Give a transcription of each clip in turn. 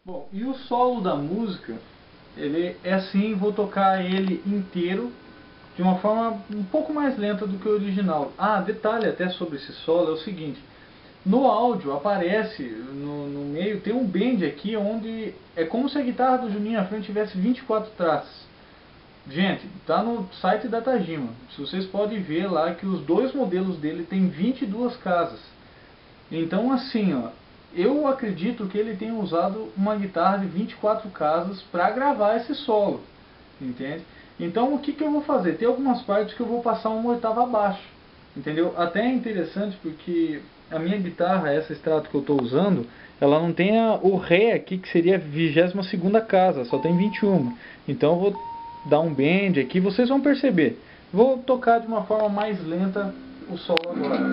Bom, e o solo da música, ele é assim, vou tocar ele inteiro de uma forma um pouco mais lenta do que o original. Ah, detalhe até sobre esse solo é o seguinte: no áudio aparece, no meio, tem um bend aqui onde é como se a guitarra do Juninho à frente tivesse 24 traços. Gente, tá no site da Tajima. Se vocês podem ver lá que os dois modelos dele tem 22 casas. Então assim, ó, eu acredito que ele tenha usado uma guitarra de 24 casas para gravar esse solo, entende? Então o que eu vou fazer? Tem algumas partes que eu vou passar uma oitava abaixo, entendeu? Até é interessante porque a minha guitarra, essa Strato que eu estou usando, ela não tem o Ré aqui, que seria a 22ª casa, só tem 21. Então eu vou dar um bend aqui, vocês vão perceber. Vou tocar de uma forma mais lenta o solo agora.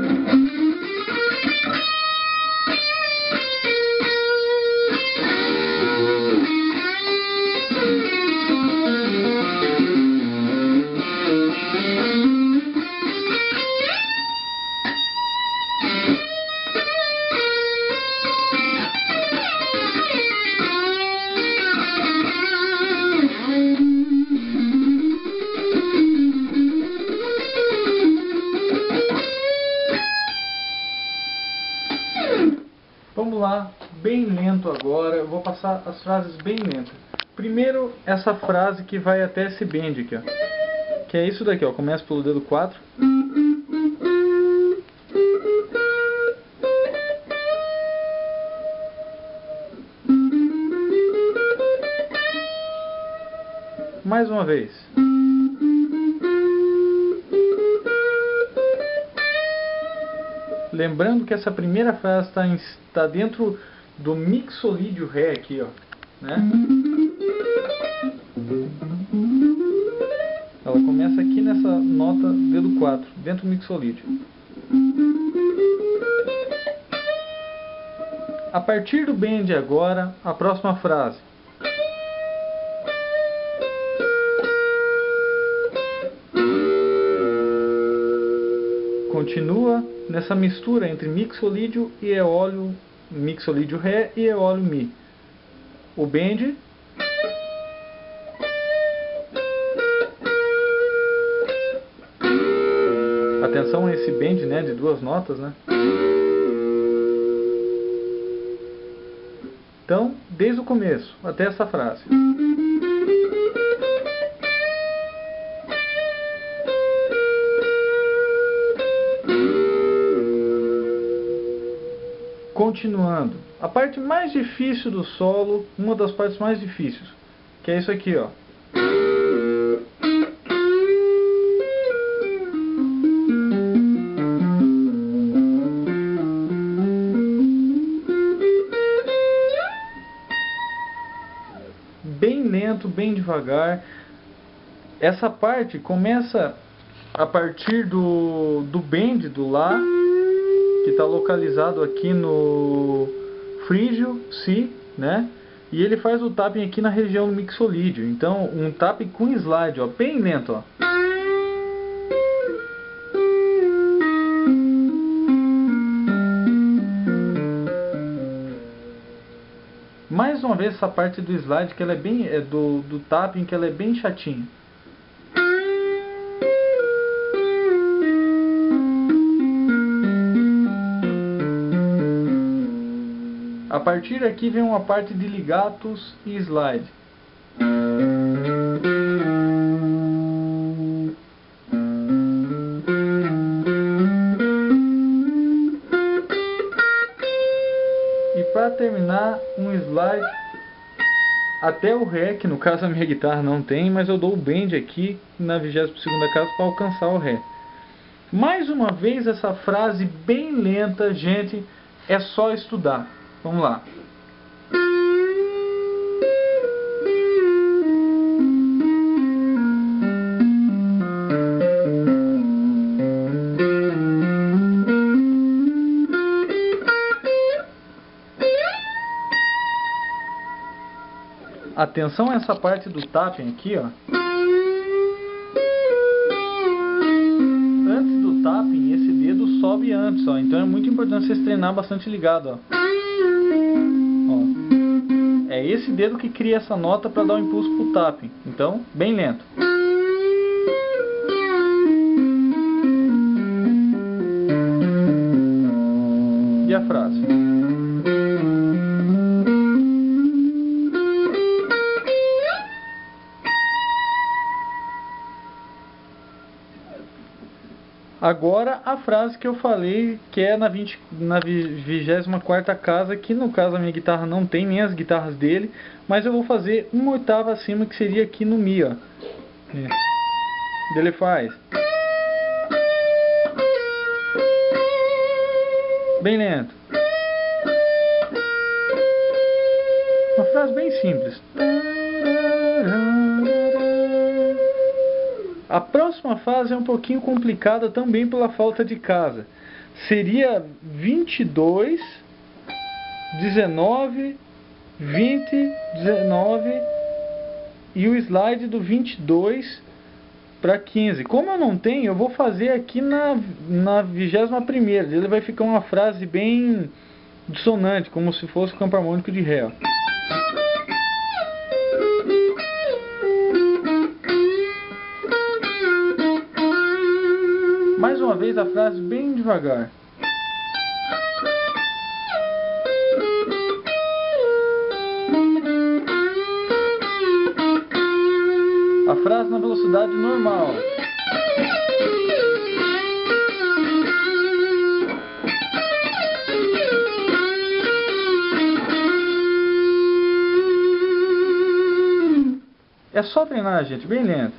Vamos lá, bem lento agora, eu vou passar as frases bem lentas. Primeiro, essa frase que vai até esse bend aqui, ó. Que é isso daqui, ó. Começa pelo dedo 4. Mais uma vez. Lembrando que essa primeira frase está dentro do mixolídio Ré aqui, ó, né? Ela começa aqui nessa nota dedo 4, dentro do mixolídio. A partir do bend agora, a próxima frase. Continua nessa mistura entre mixolídio e eólio, mixolídio Ré e eólio Mi. O bend. Atenção a esse bend, né, de duas notas, né? Então, desde o começo até essa frase. Continuando, a parte mais difícil do solo, uma das partes mais difíceis, que é isso aqui, ó. Bem lento, bem devagar. Essa parte começa a partir do bend do Lá, que está localizado aqui no frígio, Si, né? E ele faz o tapping aqui na região do mixolídio. Então, um tapping com slide, ó, bem lento, ó. Mais uma vez essa parte do slide, que ela é bem do tapping, que ela é bem chatinha. A partir daqui vem uma parte de legatos e slide. E para terminar, um slide até o Ré, que no caso a minha guitarra não tem, mas eu dou o bend aqui na 22ª casa para alcançar o Ré. Mais uma vez essa frase bem lenta, gente, é só estudar. Vamos lá. Atenção a essa parte do tapping aqui, ó. Antes do tapping, esse dedo sobe antes, ó. Então é muito importante vocês treinar bastante ligado, ó. É esse dedo que cria essa nota para dar o impulso para o tapping. Então, bem lento. E a frase? Agora a frase que eu falei, que é na 24ª casa, que no caso a minha guitarra não tem, nem as guitarras dele, mas eu vou fazer uma oitava acima, que seria aqui no Mi, ó. Ele faz bem lento. Uma frase bem simples. A próxima fase é um pouquinho complicada também pela falta de casa. Seria 22, 19, 20, 19 e o slide do 22 para 15. Como eu não tenho, eu vou fazer aqui na 21ª. Ele vai ficar uma frase bem dissonante, como se fosse o campo harmônico de Ré. Ó. Mais uma vez a frase bem devagar. A frase na velocidade normal. É só treinar, gente, bem lento.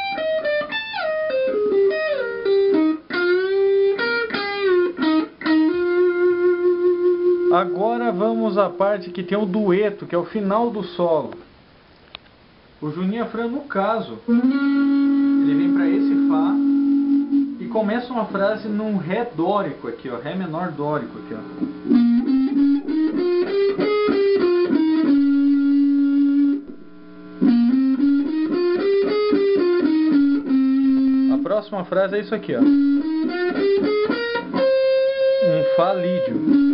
Agora vamos à parte que tem o dueto, que é o final do solo. O Juninho Afran, no caso, ele vem para esse Fá e começa uma frase num Ré dórico aqui, ó, Ré menor dórico aqui, ó. A próxima frase é isso aqui, ó. Um Fá lídio.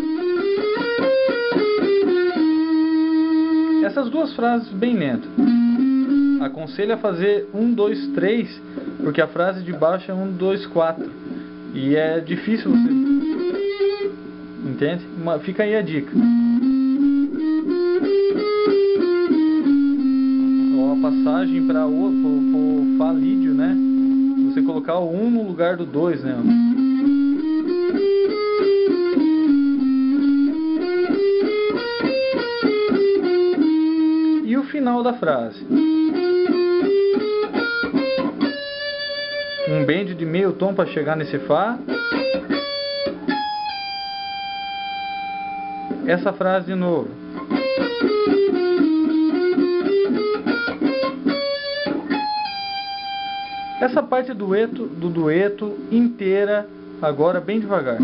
Essas duas frases bem lento. Aconselho a fazer 1, 2, 3, porque a frase de baixo é 1, 2, 4. E é difícil você... Entende? Fica aí a dica. Ou a passagem para o Fá lídio, né? Você colocar o 1 no lugar do 2, né? E o final da frase. Um bend de meio tom para chegar nesse Fá. Essa frase de novo. Essa parte do dueto inteira, agora bem devagar.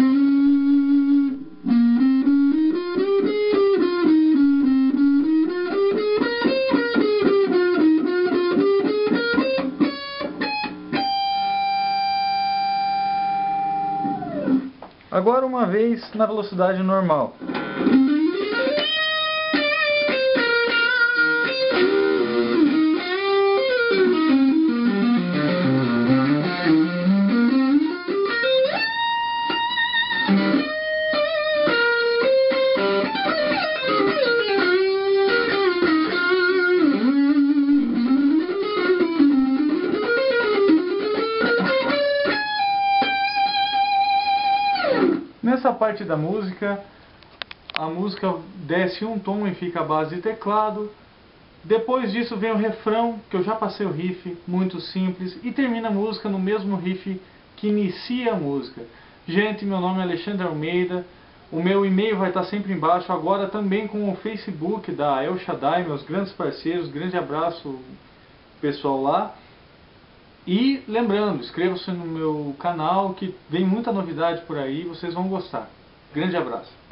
Agora uma vez na velocidade normal. Nessa parte da música, a música desce um tom e fica a base de teclado. Depois disso vem o refrão, que eu já passei o riff, muito simples, e termina a música no mesmo riff que inicia a música. Gente, meu nome é Alexandre Almeida, o meu e-mail vai estar sempre embaixo, agora também com o Facebook da El Shaddai, meus grandes parceiros, grande abraço pessoal lá. E lembrando, inscreva-se no meu canal que vem muita novidade por aí, vocês vão gostar. Grande abraço.